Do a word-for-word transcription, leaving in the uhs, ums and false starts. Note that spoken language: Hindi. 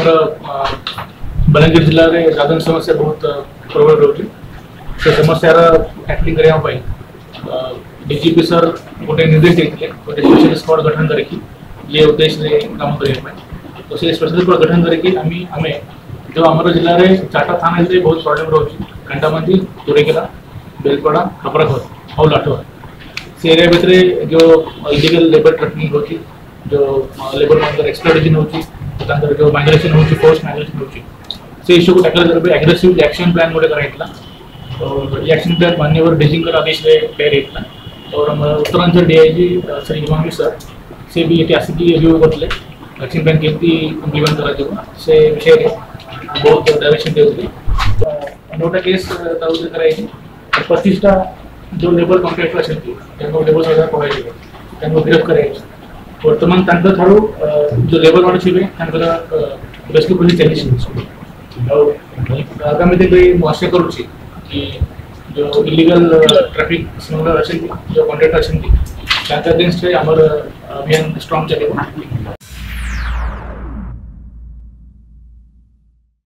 आमर बलांगीर जिले में दादन समस्या बहुत प्रबल रोचे से समस्यार टैकलिंग करने डीजीपी सर गोटे निर्देश देते गोटे स्पेशल स्क्वाड गठन करके ये उद्देश्य काम करने तो से स्पेशल स्क्वाड गठन करके आम आम जो आम जिले में चार्टा थाना बहुत प्रॉब्लम रोचे कंटामंदी तुरेकेला बेलपड़ा खपराखोर और लाठोर से एरिया भितर जो इलीगल लेबर ट्रैफिकिंग होची जो लेबर मानकर एक्सप्लॉइटेशन होची तांकर जो माइग्रेशन होची फोर्स माइग्रेशन होची से इश्यू को टैकल करबे एग्रेसिव एक्शन प्लान गोटे कराइतला और ये एक्शन प्लान मान्यवर डीजिंग आदेश रे तैयार हेतला और हम उत्तरांचल डीआईजी श्री हिमांशु सर से भी ये आसिकी रिव्यू करले एक्शन प्लान केमती इंप्लीमेंट करा जो से विषय रे बहुत डायरेक्शन देउली नोटा केस ताऊ कराई पच्चीस टा जो लेबर कॉन्ट्रैक्टर अच्छे लेबर सजा पढ़ाई गिरफ्त कराई बर्तमान ठारू जो लेबर वाले थे रेस्क्यू पुलिस चली आगामी दिन मुझे आशा करुच्ची कि जो इलीगल ट्रैफिक स्मगलर अच्छे जो कॉन्ट्रैक्टर अच्छे अगेंस्ट आमर अभियान स्ट्रॉन्ग चलो